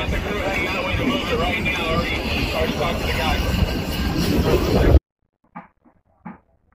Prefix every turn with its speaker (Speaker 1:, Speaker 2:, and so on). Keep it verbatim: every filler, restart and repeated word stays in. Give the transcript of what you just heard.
Speaker 1: got the crew hanging out waiting to move it right now. Already, already talked to the guy.